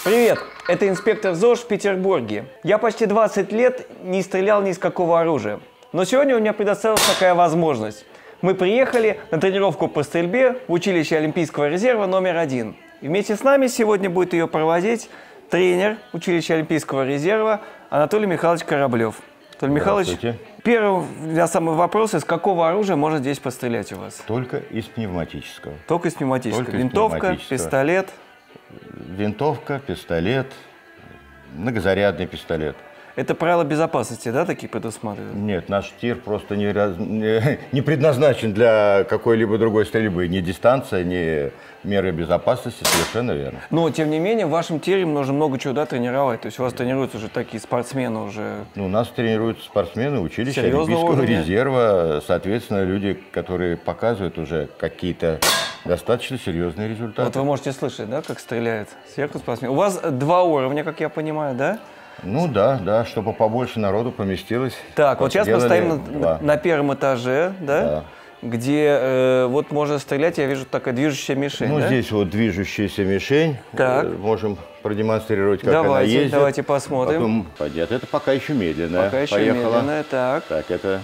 Привет, это инспектор ЗОЖ в Петербурге. Я почти 20 лет не стрелял ни из какого оружия. Но сегодня у меня предоставилась такая возможность. Мы приехали на тренировку по стрельбе в училище Олимпийского резерва номер 1. И вместе с нами сегодня будет ее проводить тренер училища Олимпийского резерва Анатолий Михайлович Кораблев. Анатолий Михайлович, первый для самого вопроса, из какого оружия можно здесь пострелять у вас? Только из пневматического. Только из пневматического. Винтовка, пистолет? Винтовка, пистолет, многозарядный пистолет. Это правила безопасности, да, такие предусматривают? Нет, наш тир просто не предназначен для какой-либо другой стрельбы. Ни дистанция, ни меры безопасности, совершенно верно. Но, тем не менее, в вашем тире нужно много чего тренировать. То есть у вас тренируются уже такие спортсмены уже... Ну, у нас тренируются спортсмены училища Олимпийского резерва. Соответственно, люди, которые показывают уже какие-то достаточно серьезные результаты. Вот вы можете слышать, да, как стреляет сверху спортсмен. У вас 2 уровня, как я понимаю, да? Ну да, чтобы побольше народу поместилось. Так, вот сейчас мы стоим на первом этаже, да? Где вот можно стрелять, я вижу такая движущая мишень. Ну, да? Здесь вот движущаяся мишень. Так. Можем продемонстрировать, как она ездит. Давайте посмотрим. Потом пойдет. Это пока еще медленная. Пока еще медленная, так. Так, это...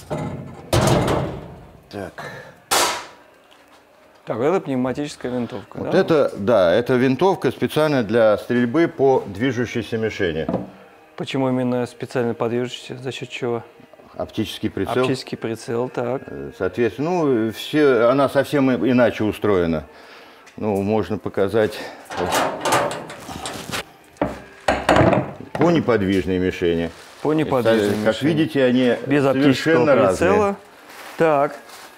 Так, это пневматическая винтовка, вот да? Это винтовка специально для стрельбы по движущейся мишени. Почему именно специально по движущейся? За счет чего? Оптический прицел. Оптический прицел, так. Соответственно, она совсем иначе устроена. Ну, можно показать по неподвижной мишени. По неподвижной мишени. Как видите, они без совершенно разные. Так.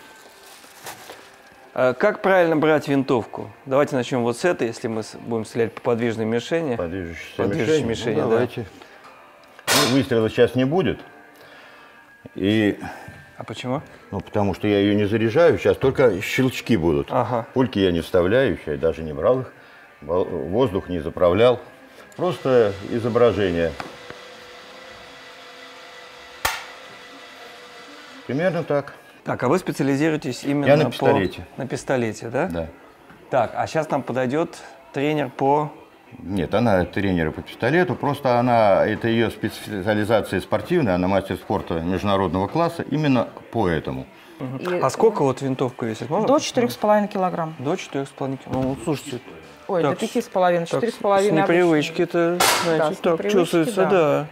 Как правильно брать винтовку? Давайте начнем вот с этой, если мы будем стрелять по подвижной мишени. По движущейся мишени, ну, давайте. Ну, выстрела сейчас не будет. А почему? Ну, потому что я ее не заряжаю, сейчас только щелчки будут. Ага. Пульки я не вставляю, я даже не брал их, воздух не заправлял. Просто изображение. Примерно так. Так, а вы специализируетесь именно я на пистолете. На пистолете, да? Да. Так, а сейчас нам подойдет тренер по... Нет, она тренер по пистолету, просто это ее специализация спортивная, она мастер спорта международного класса именно по этому. А сколько вот винтовка весит? Можно? До 4,5 килограмм. До 4,5 килограмм. Ну, слушайте. Ой, так, до 5,5, 4,5. С непривычки-то, знаете, да, так чувствуется, да.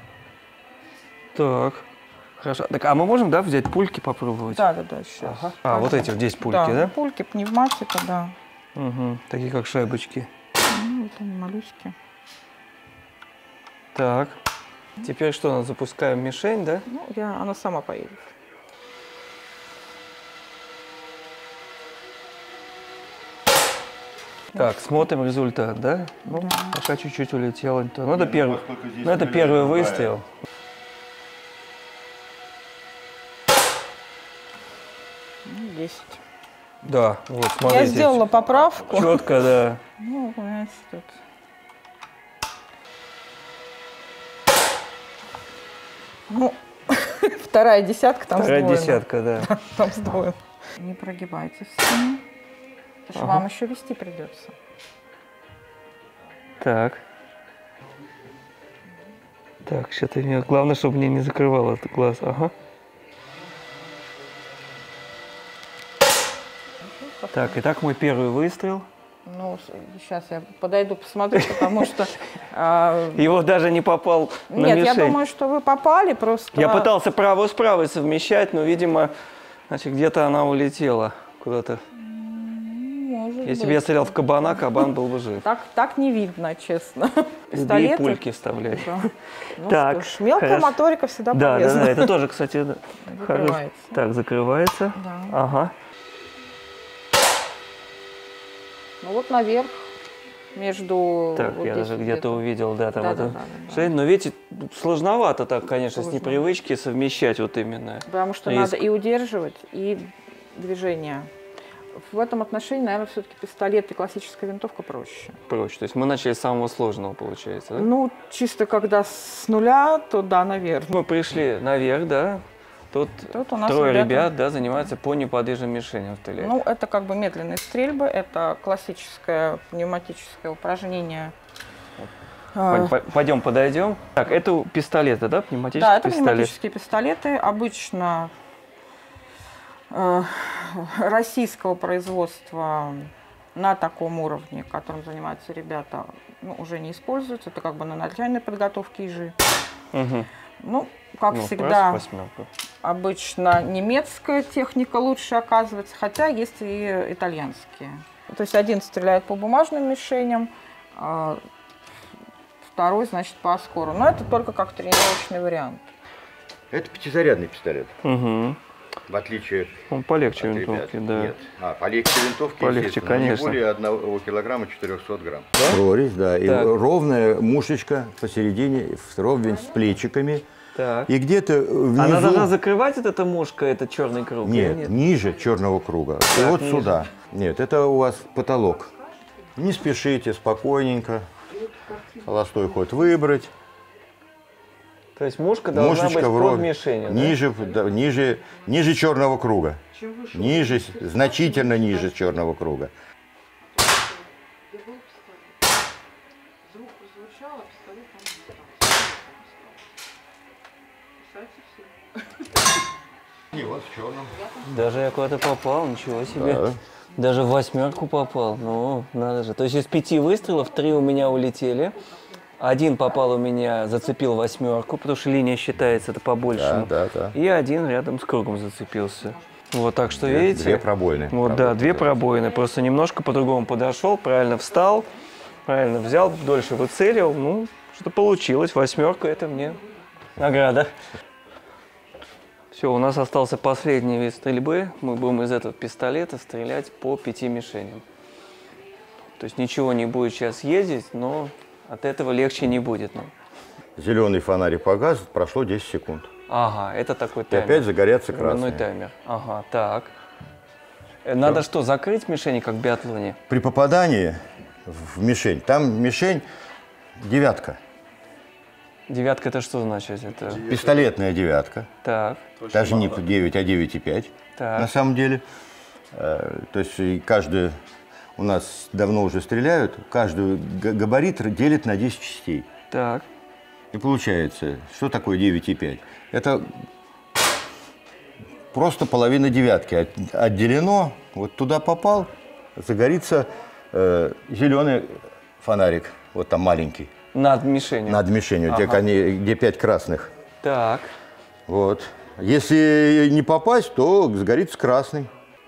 Так, хорошо. Так, а мы можем, да, взять пульки попробовать? Да, сейчас. Ага. А, вот эти вот здесь пульки, да? Пульки, пневматика, да. Угу. Такие как шайбочки. Ну, вот они малюськи. Так. Теперь что, запускаем мишень, да? Ну, она сама поедет. Так, смотрим результат, да? Ну, да. Пока чуть-чуть улетело. Ну, это первый выстрел. Ну, 10. Да, вот, смотрите. Я сделала поправку. Четко, да. Ну, понимаете, тут. Ну, вторая десятка там сдвоена. Вторая сдвоена. десятка, да. Там сдвоена. Не прогибайтесь. Потому что вам еще вести придется. Так. Так, что-то мне... Главное, чтобы мне не закрывало этот глаз. Ага. Так, итак, мой первый выстрел. Ну, сейчас я подойду, посмотрю, потому что... Его даже не попал на мишень. Нет, я думаю, что вы попали просто... Я пытался правую с правой совмещать, но, видимо, значит, где-то она улетела куда-то. Если бы я стрелял в кабана, кабан был бы жив. Так не видно, честно. Пистолеты. Пульки вставлять. Да. Ну, так, мелкая моторика всегда полезна. Да, это тоже, кстати, закрывается. Так, закрывается. Да. Ага. Ну вот наверх, между... Так, вот я даже где-то увидел, да, там это. Да. Но видите, сложновато так, конечно, с непривычки совмещать вот именно. Потому что надо и удерживать, и движение. В этом отношении, наверное, все-таки пистолет и классическая винтовка проще. Проще. То есть мы начали с самого сложного, получается, да? Ну, чисто когда с нуля, то да, наверное. Мы пришли наверх, да? Тут у нас трое ребят, да, занимаются по неподвижным мишеням стрелять. Ну, это как бы медленные стрельбы, это классическое пневматическое упражнение Пойдем подойдем. Так, это пистолеты, да, пневматические Да, это пистолеты? пневматические пистолеты. Обычно российского производства на таком уровне, которым занимаются ребята, ну, уже не используются. Это как бы на начальной подготовке ежи. Угу. Ну, как всегда, восьмерку. обычно немецкая техника лучше оказывается, хотя есть и итальянские. То есть один стреляет по бумажным мишеням, а второй, значит, по оскору. Но это только как тренировочный вариант. Это пятизарядный пистолет. Угу. В отличие Он полегче от винтовки, ребят. да. Нет. Полегче винтовки, Полегче, конечно. Не более 1 килограмма 400 грамм. Да? Прорезь, да. И Так. ровная мушечка посередине, вровень с плечиками. Так. И где-то внизу... Она должна закрывать эта мушка, этот черный круг? Нет, или нет? ниже черного круга. И Так, вот ниже. сюда. Нет, это у вас потолок. Не спешите, спокойненько. Холостой ход выбрать. То есть мушка должна быть под вровень. мишенью, да? Ниже, да, ниже черного круга. Ниже, значительно ниже черного круга. И вот в черном. Даже я куда-то попал, ничего себе. Да. Даже в восьмерку попал. Ну, надо же. То есть из 5 выстрелов 3 у меня улетели. Один попал у меня, зацепил восьмерку, потому что линия считается это побольше. Да. И один рядом с кругом зацепился. Вот так что, Две видите? пробоины. Вот, да, 2 пробоины. Просто немножко по-другому подошел, правильно встал, правильно взял, дольше выцелил. Ну, что получилось. Восьмерка, это мне награда. Все, у нас остался последний вид стрельбы. Мы будем из этого пистолета стрелять по 5 мишеням. То есть ничего не будет сейчас ездить, но от этого легче не будет. Ну. Зеленый фонарик погас, прошло 10 секунд. Ага, это такой И таймер. опять загорятся Временной красные. таймер. Ага, так. Надо что, закрыть мишени, как в биатлоне? При попадании в мишень, там мишень девятка. Девятка это что значит? Это... Пистолетная девятка. Так, Даже не 9, а 9,5 так. на самом деле. То есть и каждый, у нас давно уже стреляют, каждый габарит делит на 10 частей. Так. И получается, что такое 9,5? Это просто половина девятки отделено, вот туда попал, загорится зеленый фонарик, вот там маленький, Над мишенью. над мишенью, где 5 красных. Так. Вот. Если не попасть, то загорится красный.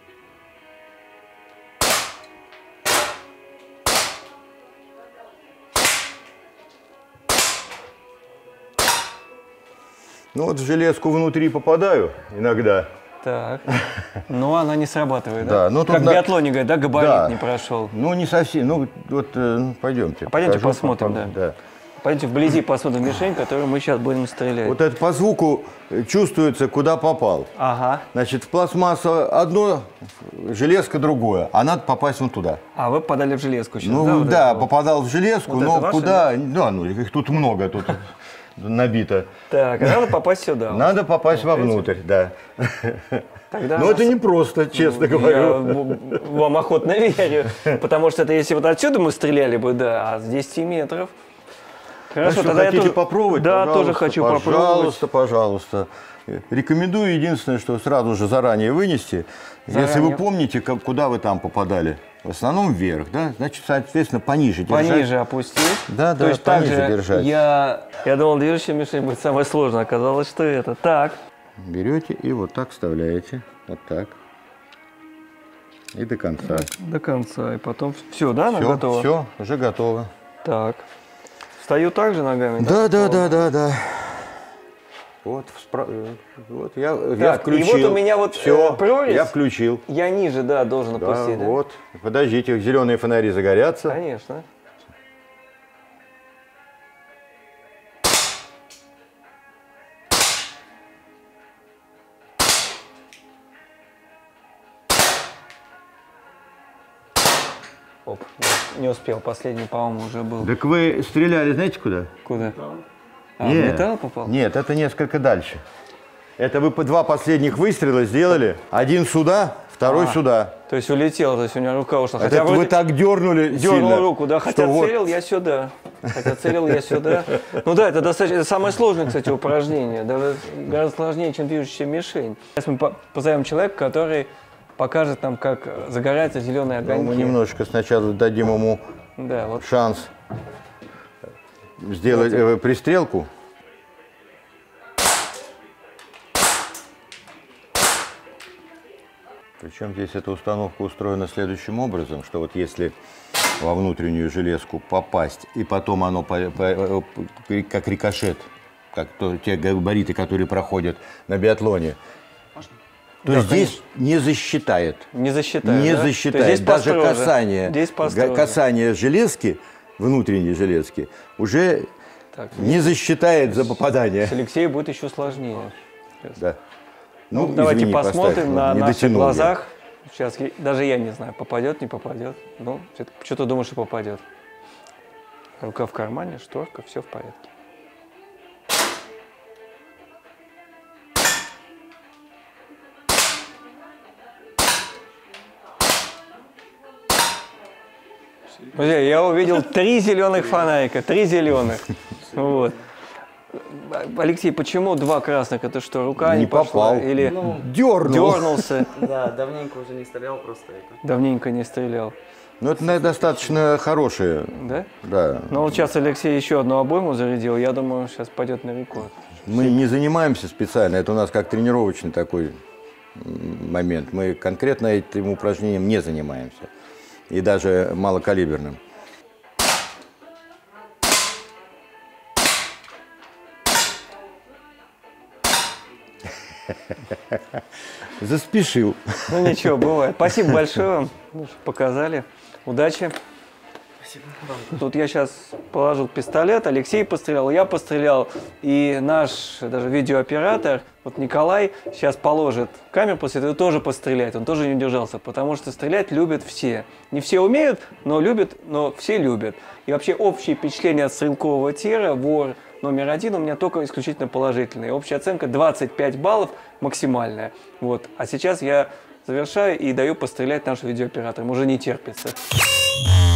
Ну вот в железку внутри попадаю иногда. Так. Но она не срабатывает, да? Да, ну, тут как в биатлоне, говорят, да, габарит Да. не прошел. Ну не совсем, ну вот пойдемте. Пойдемте покажу, посмотрим, да. Пойдемте вблизи посмотрим мишень, которую мы сейчас будем стрелять. Вот это по звуку чувствуется, куда попал. Ага. Значит, в пластмассу одно, железка другое, а надо попасть вон туда. А вы попадали в железку сейчас, Ну да? вот да, это вот? попадал в железку, Вот но это ваше, куда? Да, ну их тут много, тут набито. Так, а надо попасть сюда. Надо попасть вовнутрь, да. Тогда Но нас- это не просто, честно Я говорю. вам охотно верю. Потому что это если вот отсюда мы стреляли бы, да, а с 10 метров. Хорошо, Если тогда я хотите тоже- попробовать, Да, пожалуйста, тоже хочу попробовать. Пожалуйста. Рекомендую единственное, что сразу же заранее вынести. Если Заранее. вы помните, куда вы там попадали. В основном вверх, да? Значит, соответственно, пониже держать. Пониже опустить. Да, То да, есть пониже также держать. я думал, движущая мишень будет самое сложное. Оказалось, что это. Так. Берете и вот так вставляете. Вот так. И до конца. До конца. И потом все, да, она готова? Все, уже готово. Так. Встаю также ногами? Да. Вот, вот я Так, и включил. вот у меня вот, все, прорезь. я включил. Я ниже, да, должен Да, опустить. Да? вот. Подождите, зеленые фонари загорятся. Конечно. Оп, не успел, последний, по-моему, уже был. Так вы стреляли, знаете куда? Куда? А, в Нет. металл попал? Нет, это несколько дальше. Это вы по 2 последних выстрела сделали. Один сюда, второй сюда. То есть улетел, то есть у меня рука ушла. Это вы так дернули дернул сильно, руку, да, хотя что вот целил я сюда. Хотя целил я сюда. Ну да, это достаточно, это самое сложное, кстати, упражнение. Даже гораздо сложнее, чем движущая мишень. Сейчас мы позовем человека, который покажет нам, как загораются зеленые огоньки. Мы немножечко сначала дадим ему шанс сделать пристрелку. Причем здесь эта установка устроена следующим образом, что вот если во внутреннюю железку попасть, и потом оно как рикошет, как те габариты, которые проходят на биатлоне, то да, здесь конечно. Не засчитает. Не засчитает, не да? засчитает. Здесь даже касание, касание железки, внутренней железки, уже так, не засчитает за попадание. С Алексеем будет еще сложнее. Да. Ну, давайте посмотрим на наших глазах. Сейчас даже я не знаю, попадет, не попадет. Ну, что-то думаю, что попадет. Рука в кармане, шторка, все в порядке. Друзья, я увидел 3 зеленых фонарика, 3 зеленых. Вот. Алексей, почему 2 красных? Это что, рука не пошла? Или дернулся? Да, давненько уже не стрелял просто. Давненько не стрелял. Ну, это достаточно хорошие. Да? Да. Ну, вот сейчас Алексей еще одну обойму зарядил. Я думаю, сейчас пойдет на рекорд. Мы не занимаемся специально. Это у нас как тренировочный такой момент. Мы конкретно этим упражнением не занимаемся. И даже малокалиберным. Заспешил. Ну ничего, бывает. Спасибо большое вам, что показали. Удачи. Спасибо. Тут я сейчас положил пистолет, Алексей пострелял, я пострелял. И наш даже видеооператор, вот Николай, сейчас положит камеру после этого, тоже постреляет. Он тоже не удержался, потому что стрелять любят все. Не все умеют, но любят, но все любят. И вообще общее впечатление от стрелкового тира «Вор» №1 у меня только исключительно положительная. Общая оценка 25 баллов максимальная. Вот. А сейчас я завершаю и даю пострелять нашим видеооператорам. Уже не терпится.